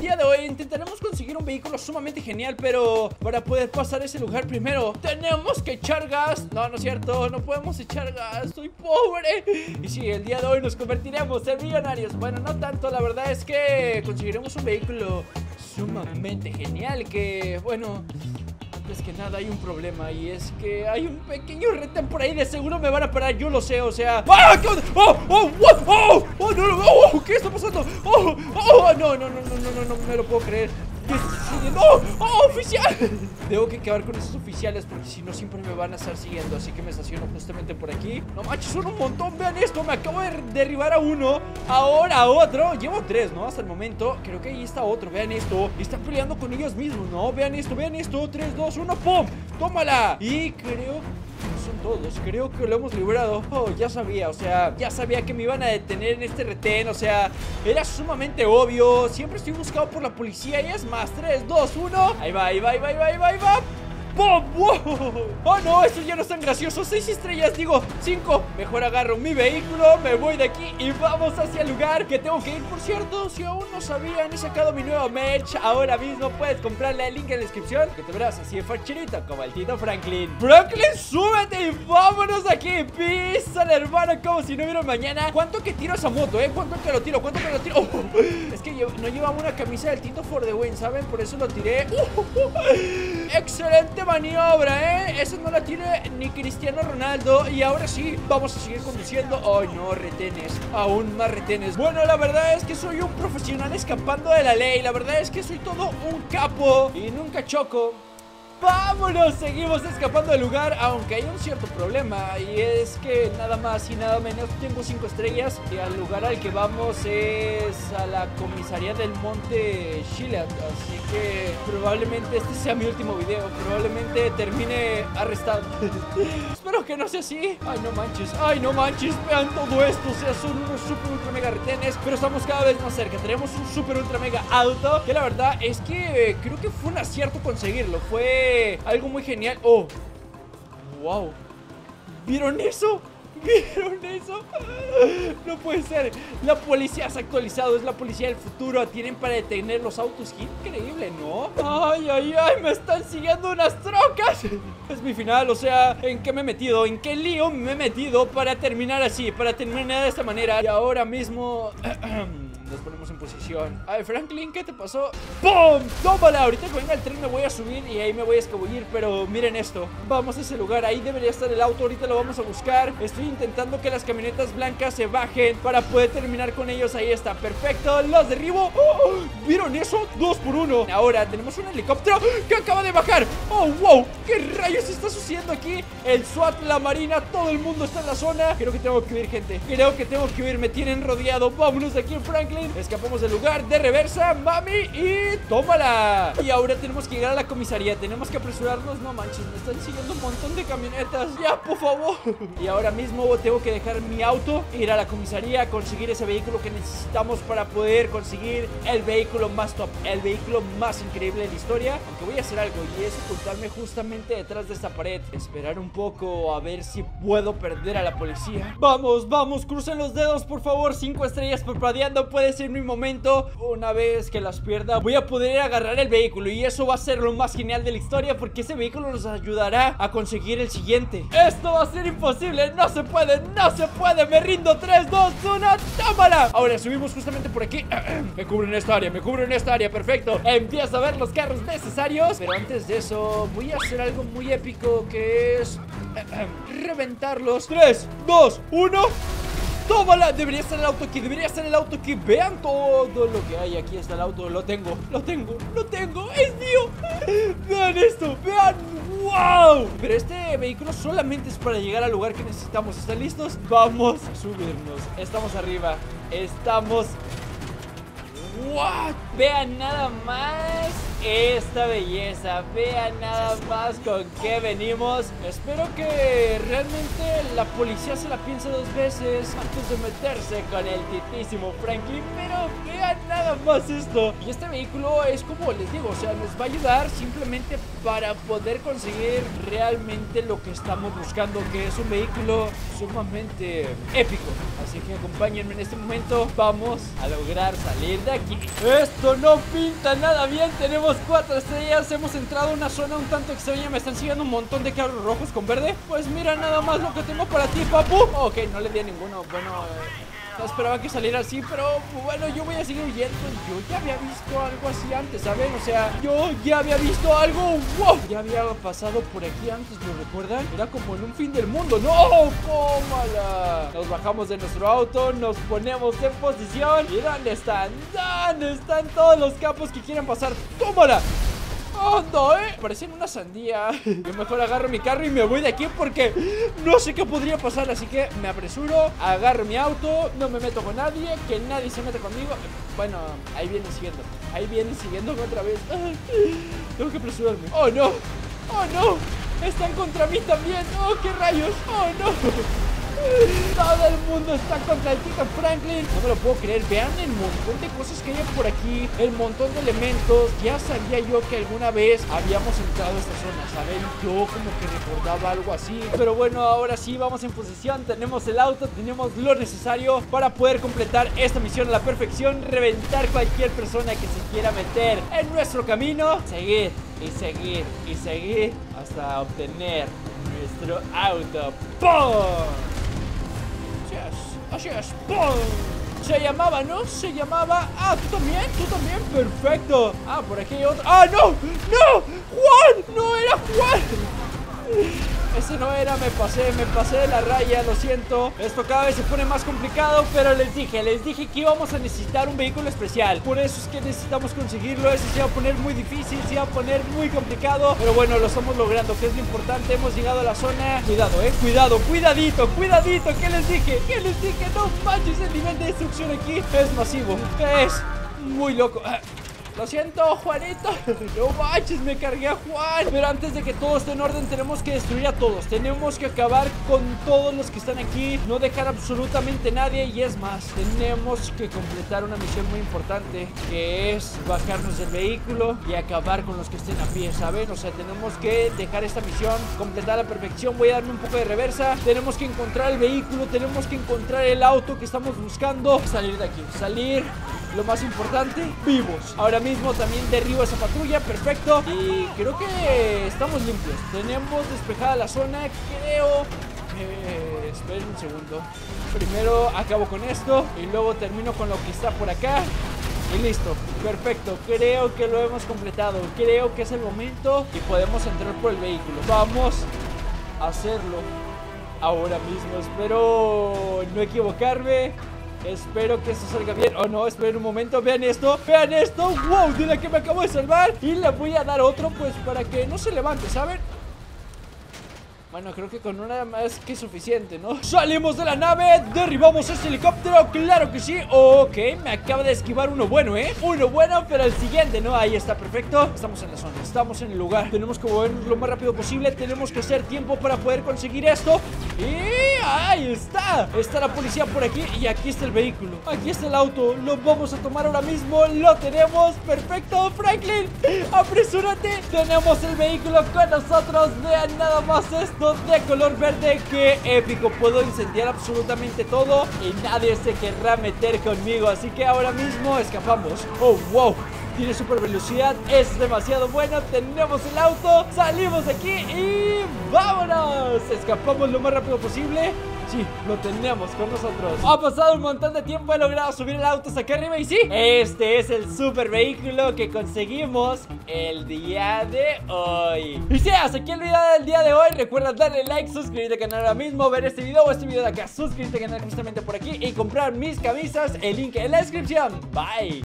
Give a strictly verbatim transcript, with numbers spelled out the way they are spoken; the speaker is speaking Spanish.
día de hoy intentaremos conseguir un vehículo sumamente genial, pero para poder pasar ese lugar primero tenemos que echar gas. No, no es cierto, no podemos echar gas, soy pobre. Y sí, el día de hoy nos convertiremos en millonarios. Bueno, no tanto, la verdad es que conseguiremos un vehículo sumamente genial que, bueno... Es que nada, hay un problema y es que hay un pequeño retén por ahí. De seguro me van a parar, yo lo sé, o sea... ¡Ah! ¿Qué onda? ¡Oh! ¡Oh! ¡Oh! ¡Oh! ¡Oh! ¡No! ¡No! ¡Oh! ¿Qué está pasando? ¡Oh! ¡Oh! No, no, no, no, no, no, no me lo puedo creer. ¿Qué está sucediendo? ¡Oh! ¡Oh! ¡Oficial! Tengo que acabar con esos oficiales porque si no siempre me van a estar siguiendo. Así que me estaciono justamente por aquí. No manches, son un montón, vean esto. Me acabo de derribar a uno, ahora a otro. Llevo tres, ¿no? Hasta el momento. Creo que ahí está otro, vean esto. Están peleando con ellos mismos, ¿no? Vean esto, vean esto. Tres, dos, uno, ¡pum! ¡Tómala! Y creo... son todos, creo que lo hemos librado. Oh, ya sabía, o sea, ya sabía que me iban a detener en este retén. O sea, era sumamente obvio. Siempre estoy buscado por la policía. Y es más, tres, dos, uno. Ahí va, ahí va, ahí va, ahí va, ahí va, ahí va. ¡Pum! ¡Wow! Oh no, esto ya no es tan gracioso. Seis estrellas, digo, cinco. Mejor agarro mi vehículo, me voy de aquí y vamos hacia el lugar que tengo que ir. Por cierto, si aún no sabían, he sacado mi nuevo merch. Ahora mismo puedes comprarle el link en la descripción, que te verás así de facherito como el Tito Franklin. Franklin, súbete y vámonos de aquí. Písale, hermano, como si no hubiera mañana. ¿Cuánto que tiro esa moto, eh? ¿Cuánto que lo tiro? ¿Cuánto que lo tiro? Oh, es que yo no llevaba una camisa del Tito for the win, ¿saben? Por eso lo tiré. Uh, uh, uh. Excelente maniobra, ¿eh? Esa no la tiene ni Cristiano Ronaldo. Y ahora sí, vamos a seguir conduciendo. ¡Ay, no! Retenes, aún más retenes. Bueno, la verdad es que soy un profesional escapando de la ley. La verdad es que soy todo un capo y nunca choco. ¡Vámonos! Seguimos escapando del lugar, aunque hay un cierto problema. Y es que nada más y nada menos tengo cinco estrellas. Y al lugar al que vamos es a la comisaría del Monte Chiliad. Así que probablemente este sea mi último video. Probablemente termine arrestado. Espero que no sea así. Ay, no manches, ay, no manches. Vean todo esto, o sea, son unos super ultra mega retenes. Pero estamos cada vez más cerca. Tenemos un super ultra mega auto, que la verdad es que eh, creo que fue un acierto conseguirlo. Fue algo muy genial. Oh, wow. ¿Vieron eso? ¿Vieron eso? No puede ser. La policía se ha actualizado. Es la policía del futuro. Tienen para detener los autos. Qué increíble, ¿no? Ay, ay, ay. Me están siguiendo unas trocas. Es mi final. O sea, ¿en qué me he metido? ¿En qué lío me he metido para terminar así? Para terminar de esta manera. Y ahora mismo... nos ponemos en posición. A ver, Franklin, ¿qué te pasó? ¡Pum! ¡Tómala! Ahorita que venga el tren me voy a subir y ahí me voy a escabullir. Pero miren esto, vamos a ese lugar. Ahí debería estar el auto, ahorita lo vamos a buscar. Estoy intentando que las camionetas blancas se bajen para poder terminar con ellos. Ahí está, perfecto, los derribo. ¡Oh! ¿Vieron eso? Dos por uno. Ahora tenemos un helicóptero que acaba de bajar. ¡Oh, wow! ¿Qué rayos está sucediendo aquí? El SWAT, la marina, todo el mundo está en la zona. Creo que tengo que huir, gente. Creo que tengo que huir, me tienen rodeado. Vámonos de aquí, Franklin. Escapamos del lugar de reversa, mami, y tómala. Y ahora tenemos que llegar a la comisaría. Tenemos que apresurarnos. No manches, me están siguiendo un montón de camionetas. Ya, por favor. Y ahora mismo tengo que dejar mi auto, ir a la comisaría, conseguir ese vehículo que necesitamos para poder conseguir el vehículo más top, el vehículo más increíble de la historia. Aunque voy a hacer algo, y es ocultarme justamente detrás de esta pared. Esperar un poco a ver si puedo perder a la policía. Vamos, vamos, crucen los dedos, por favor. Cinco estrellas parpadeando. Puede ser mi momento. Una vez que las pierda, voy a poder agarrar el vehículo, y eso va a ser lo más genial de la historia, porque ese vehículo nos ayudará a conseguir el siguiente. Esto va a ser imposible. No se puede, no se puede. Me rindo. Tres, dos, uno, tómala. Ahora subimos justamente por aquí. Me cubro en esta área, me cubro en esta área. Perfecto. Empiezo a ver los carros necesarios. Pero antes de eso voy a hacer algo muy épico, que es reventarlos. Tres, dos, uno. ¡Tómala! Debería estar el auto aquí, debería estar el auto aquí. Vean todo lo que hay. Aquí está el auto, lo tengo, lo tengo, lo tengo. ¡Es mío! Vean esto, vean. ¡Wow! Pero este vehículo solamente es para llegar al lugar que necesitamos. ¿Están listos? Vamos a subirnos. Estamos arriba. Estamos... ¡What! Vean nada más esta belleza. Vean nada más con qué venimos. Espero que realmente la policía se la piense dos veces antes de meterse con el titísimo Franklin. Pero vean nada más esto. Y este vehículo es como les digo, o sea, nos va a ayudar simplemente para poder conseguir realmente lo que estamos buscando, que es un vehículo sumamente épico. Así que acompáñenme en este momento. Vamos a lograr salir de aquí. Esto Esto no pinta nada bien. Tenemos cuatro estrellas. Hemos entrado a una zona un tanto extraña. Me están siguiendo un montón de carros rojos con verde. Pues mira nada más lo que tengo para ti, papu. Ok, no le di a ninguno. Bueno, eh, no esperaba que saliera así, pero bueno, yo voy a seguir huyendo. Yo ya había visto algo así antes, ¿saben? O sea, yo ya había visto algo. ¡Wow! Ya había pasado por aquí antes, ¿lo recuerdan? Era como en un fin del mundo. ¡No! ¡Cómala! Nos bajamos de nuestro auto, nos ponemos en posición. ¿Y dónde están? ¿Dónde están todos los capos que quieren pasar? ¡Tómala! ¡Anda, eh! Parecen una sandía. Yo mejor agarro mi carro y me voy de aquí porque no sé qué podría pasar. Así que me apresuro, agarro mi auto, no me meto con nadie, que nadie se meta conmigo. Bueno, ahí vienen siguiendo. Ahí vienen siguiéndome otra vez. Tengo que apresurarme. ¡Oh, no! ¡Oh, no! Están contra mí también. ¡Oh, qué rayos! ¡Oh, no! Todo el mundo está contra el Tito Franklin. No me lo puedo creer. Vean el montón de cosas que hay por aquí, el montón de elementos. Ya sabía yo que alguna vez habíamos entrado a esta zona, ¿saben? Yo como que recordaba algo así. Pero bueno, ahora sí, vamos en posición. Tenemos el auto, tenemos lo necesario para poder completar esta misión a la perfección. Reventar cualquier persona que se quiera meter en nuestro camino. Seguir y seguir y seguir hasta obtener nuestro auto. ¡Pum! Así es, ¡pum! Se llamaba, ¿no? Se llamaba... Ah, ¿tú también? ¿Tú también? Perfecto. Ah, por aquí hay otro... ¡Ah, no! ¡No! ¡Juan! ¡No era Juan! Ese no era, me pasé, me pasé de la raya, lo siento. Esto cada vez se pone más complicado, pero les dije, les dije que íbamos a necesitar un vehículo especial. Por eso es que necesitamos conseguirlo. Eso se va a poner muy difícil, se va a poner muy complicado, pero bueno, lo estamos logrando, que es lo importante. Hemos llegado a la zona. Cuidado, eh, cuidado, cuidadito, cuidadito. ¿Qué les dije? ¿Qué les dije? No manches, el nivel de destrucción aquí es masivo, es muy loco. Lo siento, Juanito. No manches, me cargué a Juan. Pero antes de que todo esté en orden, tenemos que destruir a todos. Tenemos que acabar con todos los que están aquí. No dejar absolutamente nadie. Y es más, tenemos que completar una misión muy importante, que es bajarnos del vehículo y acabar con los que estén a pie, ¿saben? O sea, tenemos que dejar esta misión, completar a la perfección. Voy a darme un poco de reversa. Tenemos que encontrar el vehículo, tenemos que encontrar el auto que estamos buscando. Salir de aquí, salir, lo más importante, vivos. Ahora mismo también derribo esa patrulla, perfecto. Y creo que estamos limpios. Tenemos despejada la zona, creo. Eh, esperen un segundo. Primero acabo con esto y luego termino con lo que está por acá. Y listo, perfecto, creo que lo hemos completado. Creo que es el momento y podemos entrar por el vehículo. Vamos a hacerlo ahora mismo. Espero no equivocarme. Espero que esto salga bien. Oh no, esperen un momento, vean esto. Vean esto, wow, de la que me acabo de salvar. Y le voy a dar otro pues para que no se levante, ¿saben? Bueno, creo que con una más que suficiente, ¿no? Salimos de la nave, derribamos este helicóptero, claro que sí. Ok, me acaba de esquivar uno bueno, ¿eh? Uno bueno, pero el siguiente, ¿no? Ahí está, perfecto. Estamos en la zona, estamos en el lugar. Tenemos que movernos lo más rápido posible. Tenemos que hacer tiempo para poder conseguir esto. Y ahí está. Está la policía por aquí y aquí está el vehículo. Aquí está el auto, lo vamos a tomar ahora mismo. Lo tenemos, perfecto, Franklin. Apresúrate, tenemos el vehículo con nosotros. Vean nada más esto de color verde, qué épico. Puedo incendiar absolutamente todo y nadie se querrá meter conmigo. Así que ahora mismo escapamos. Oh, wow, tiene super velocidad, es demasiado bueno. Tenemos el auto, salimos de aquí y vámonos. Escapamos lo más rápido posible. Sí, lo tenemos con nosotros. Ha pasado un montón de tiempo, he logrado subir el auto hasta acá arriba. Y sí, este es el super vehículo que conseguimos el día de hoy. Y sí, hasta aquí el video del día de hoy. Recuerda darle like, suscribirte al canal ahora mismo, ver este video o este video de acá, suscribirte al canal justamente por aquí y comprar mis camisas. El link en la descripción. Bye.